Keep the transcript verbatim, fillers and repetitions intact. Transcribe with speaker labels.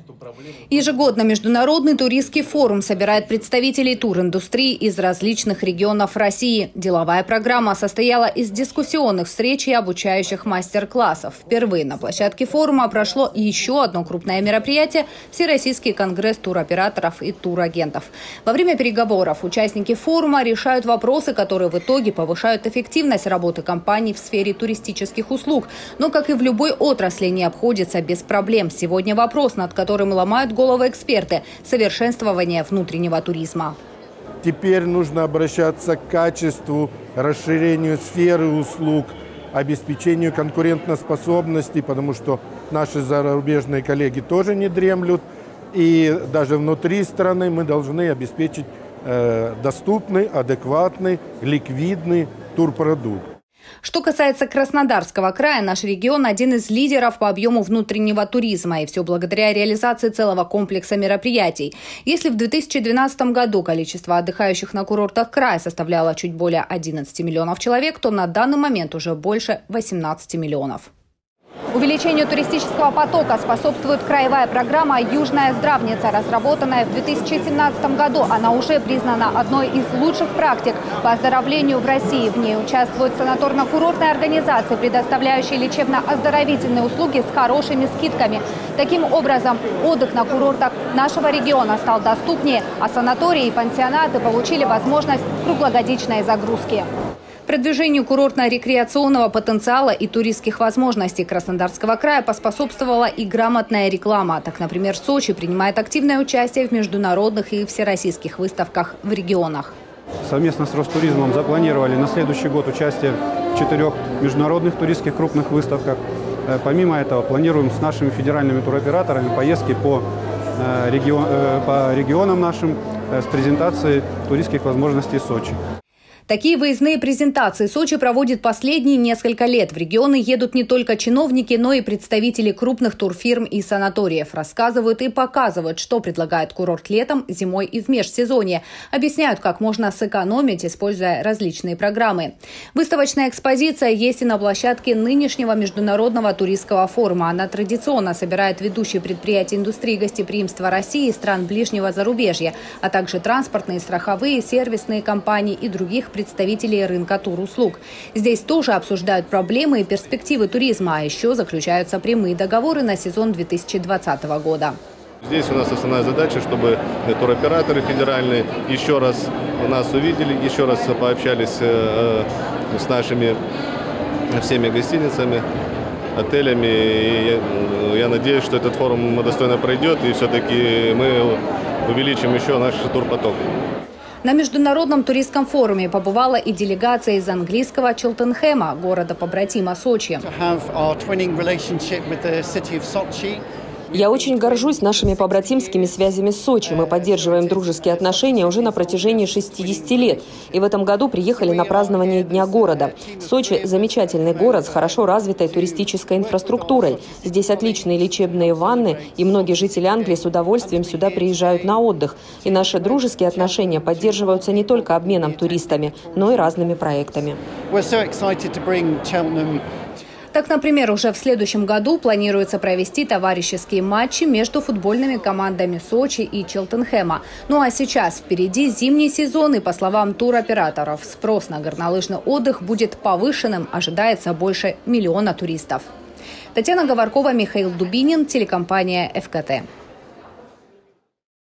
Speaker 1: Ежегодно Международный туристский форум собирает представителей туриндустрии из различных регионов России. Деловая программа состояла из дискуссионных встреч и обучающих мастер-классов. Впервые на площадке форума прошло еще одно крупное мероприятие – Всероссийский конгресс туроператоров и турагентов. Во время переговоров участники форума решают вопросы, которые в итоге повышают эффективность работы компаний в сфере туристических услуг. Но, как и в любой отрасли, не обходится без проблем. Сегодня вопрос, над которым ломают головы эксперты – совершенствование внутреннего туризма.
Speaker 2: Теперь нужно обращаться к качеству, расширению сферы услуг, обеспечению конкурентоспособности, потому что наши зарубежные коллеги тоже не дремлют. И даже внутри страны мы должны обеспечить э, доступный, адекватный, ликвидный турпродукт.
Speaker 1: Что касается Краснодарского края, наш регион – один из лидеров по объему внутреннего туризма. И все благодаря реализации целого комплекса мероприятий. Если в две тысячи двенадцатом году количество отдыхающих на курортах края составляло чуть более одиннадцати миллионов человек, то на данный момент уже больше восемнадцати миллионов. Увеличению туристического потока способствует краевая программа «Южная здравница», разработанная в две тысячи семнадцатом году. Она уже признана одной из лучших практик по оздоровлению в России. В ней участвуют санаторно-курортные организации, предоставляющие лечебно-оздоровительные услуги с хорошими скидками. Таким образом, отдых на курортах нашего региона стал доступнее, а санатории и пансионаты получили возможность круглогодичной загрузки. Продвижению курортно-рекреационного потенциала и туристских возможностей Краснодарского края поспособствовала и грамотная реклама. Так, например, Сочи принимает активное участие в международных и всероссийских выставках в регионах.
Speaker 3: Совместно с Ростуризмом запланировали на следующий год участие в четырех международных туристских крупных выставках. Помимо этого, планируем с нашими федеральными туроператорами поездки по, регион, по регионам нашим с презентацией туристских возможностей Сочи.
Speaker 1: Такие выездные презентации Сочи проводит последние несколько лет. В регионы едут не только чиновники, но и представители крупных турфирм и санаториев. Рассказывают и показывают, что предлагает курорт летом, зимой и в межсезонье. Объясняют, как можно сэкономить, используя различные программы. Выставочная экспозиция есть и на площадке нынешнего Международного туристского форума. Она традиционно собирает ведущие предприятия индустрии гостеприимства России и стран ближнего зарубежья, а также транспортные, страховые, сервисные компании и других представителей рынка туруслуг. Здесь тоже обсуждают проблемы и перспективы туризма, а еще заключаются прямые договоры на сезон две тысячи двадцатого года.
Speaker 4: Здесь у нас основная задача, чтобы туроператоры федеральные еще раз нас увидели, еще раз пообщались с нашими всеми гостиницами, отелями. И я надеюсь, что этот форум достойно пройдет, и все-таки мы увеличим еще наш турпоток.
Speaker 1: На Международном туристском форуме побывала и делегация из английского Челтенхэма, города-побратима Сочи.
Speaker 5: Я очень горжусь нашими побратимскими связями с Сочи. Мы поддерживаем дружеские отношения уже на протяжении шестидесяти лет. И в этом году приехали на празднование Дня города. Сочи – замечательный город с хорошо развитой туристической инфраструктурой. Здесь отличные лечебные ванны, и многие жители Англии с удовольствием сюда приезжают на отдых. И наши дружеские отношения поддерживаются не только обменом туристами, но и разными проектами.
Speaker 1: Так, например, уже в следующем году планируется провести товарищеские матчи между футбольными командами Сочи и Челтенхэма. Ну а сейчас впереди зимний сезон, и, по словам туроператоров, спрос на горнолыжный отдых будет повышенным. Ожидается больше миллиона туристов. Татьяна Говоркова, Михаил Дубинин, телекомпания эф ка тэ.